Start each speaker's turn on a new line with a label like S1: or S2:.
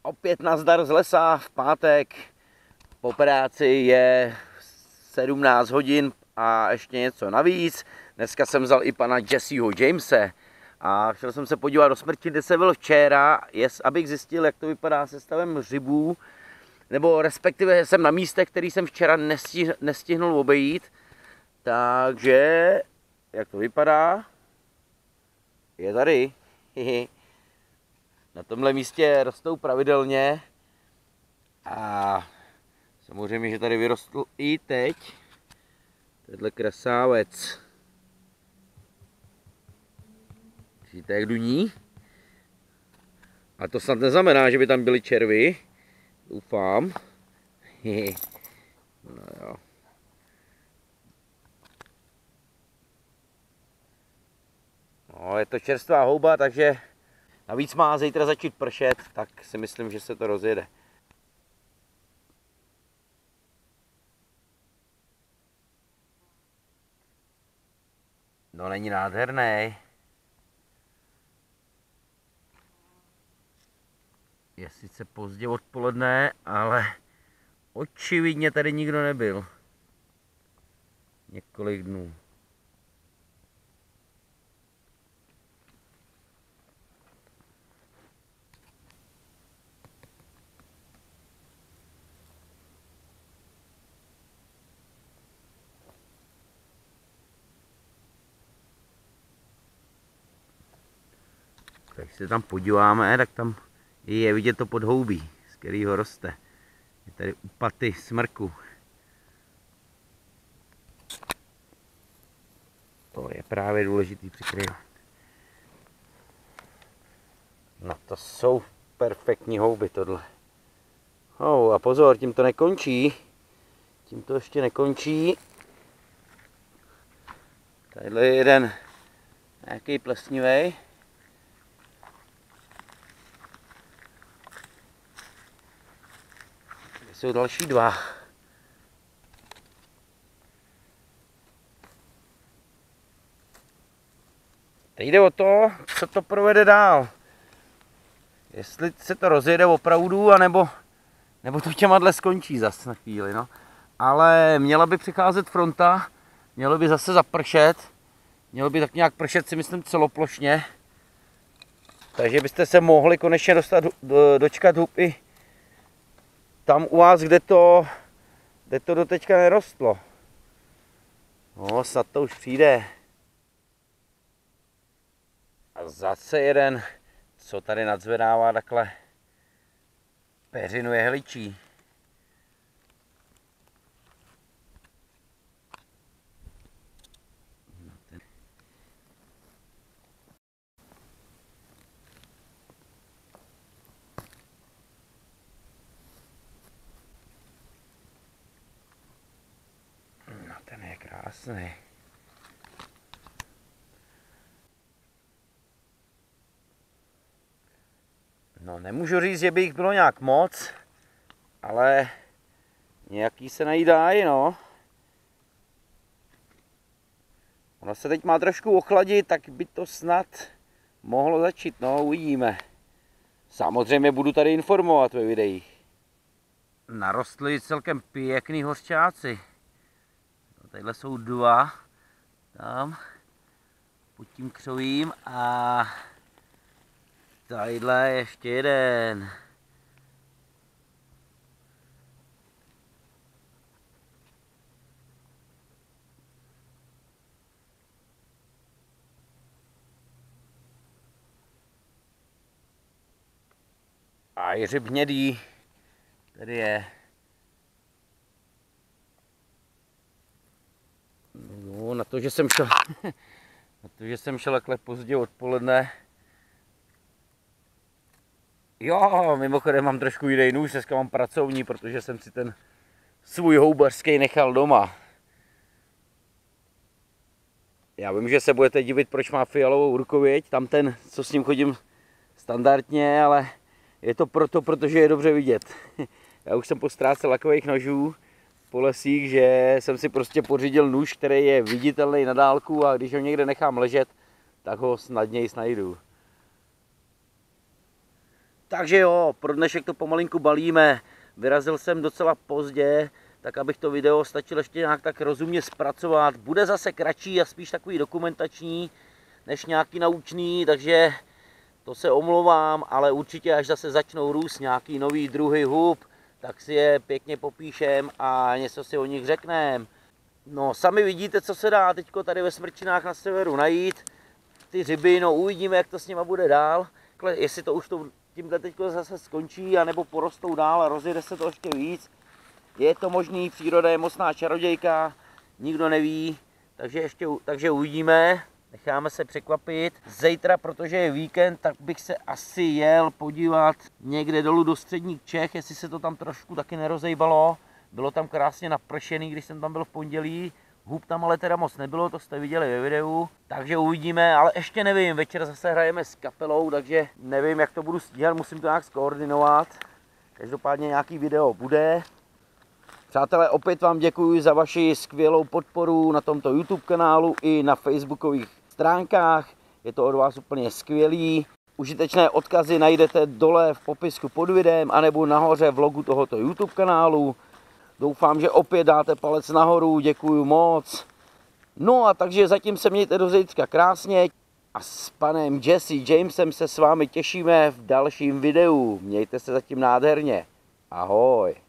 S1: Opět nazdar z lesa v pátek. Po práci je 17 hodin a ještě něco navíc. Dneska jsem vzal i pana Jesseho Jamese a chtěl jsem se podívat do smrti, kde jsem byl včera, abych zjistil, jak to vypadá se stavem hřibů, nebo respektive jsem na místech, který jsem včera nestihnul obejít. Takže, jak to vypadá? Je tady. Na tomhle místě rostou pravidelně a samozřejmě, že tady vyrostl i teď tenhle krasávec. Vidíte, jak duní? A to snad neznamená, že by tam byly červy. Doufám. No jo. No, je to čerstvá houba, takže navíc má zítra začít pršet, tak si myslím, že se to rozjede. No, není nádherný. Je sice pozdě odpoledne, ale očividně tady nikdo nebyl. Několik dnů. Když se tam podíváme, tak tam je vidět to podhoubí, z kterého roste. Je tady úpaty smrku. To je právě důležitý přikrývat. No to jsou perfektní houby tohle. Oh, a pozor, tím to nekončí. Tím to ještě nekončí. Tadyhle je jeden nějaký plesnivej. Jsou další dva. Teď jde o to, co to provede dál. Jestli se to rozjede opravdu, anebo to těmadle skončí zas na chvíli. No. Ale měla by přicházet fronta, mělo by zase zapršet. Mělo by tak nějak pršet, si myslím, celoplošně. Takže byste se mohli konečně dočkat hub i tam u vás, kde to doteďka nerostlo. No, snad to už přijde. A zase jeden, co tady nadzvedává takhle peřinu jehličí. No, ten je krásný. No, nemůžu říct, že by jich bylo nějak moc, ale nějaký se najít dají, no. Ono se teď má trošku ochladit, tak by to snad mohlo začít, no, uvidíme. Samozřejmě budu tady informovat ve videích. Narostly celkem pěkný hořčáci. No, tadyhle jsou dva, tam, pod tím křovím a tadyhle ještě jeden. A i hřib hnědý, tady je. No, na to, že jsem šel takhle pozdě odpoledne. Jo, mimochodem mám trošku jiný nůž, dneska mám pracovní, protože jsem si ten svůj houbařský nechal doma. Já vím, že se budete divit, proč má fialovou rukověď, tam ten, co s ním chodím standardně, ale je to protože je dobře vidět. Já už jsem postrácel takových nožů po lesích, že jsem si prostě pořídil nůž, který je viditelný na dálku a když ho někde nechám ležet, tak ho snadněji najdu. Takže jo, pro dnešek to pomalinku balíme. Vyrazil jsem docela pozdě, tak abych to video stačil ještě nějak tak rozumně zpracovat. Bude zase kratší a spíš takový dokumentační, než nějaký naučný, takže to se omlouvám, ale určitě až zase začnou růst nějaký nový druhy hub, tak si je pěkně popíšem a něco si o nich řekneme. No, sami vidíte, co se dá teďko tady ve Smrčinách na severu najít. Ty ryby, no uvidíme, jak to s nima bude dál. Jestli to už tímhle teďko zase skončí, anebo porostou dál a rozjede se to ještě víc. Je to možný, příroda je mocná čarodějka, nikdo neví, takže uvidíme. Necháme se překvapit. Zítra, protože je víkend, tak bych se asi jel podívat někde dolů do středních Čech, jestli se to tam trošku taky nerozejbalo. Bylo tam krásně napršený, když jsem tam byl v pondělí. Hub tam ale teda moc nebylo, to jste viděli ve videu. Takže uvidíme, ale ještě nevím, večer zase hrajeme s kapelou, takže nevím, jak to budu stíhat, musím to nějak skoordinovat. Každopádně nějaký video bude. Přátelé, opět vám děkuji za vaši skvělou podporu na tomto YouTube kanálu i na facebookových stránkách. Je to od vás úplně skvělý. Užitečné odkazy najdete dole v popisku pod videem anebo nahoře v logu tohoto YouTube kanálu. Doufám, že opět dáte palec nahoru, děkuji moc. No a takže zatím se mějte do zítřka krásně a s panem Jesse Jamesem se s vámi těšíme v dalším videu. Mějte se zatím nádherně. Ahoj.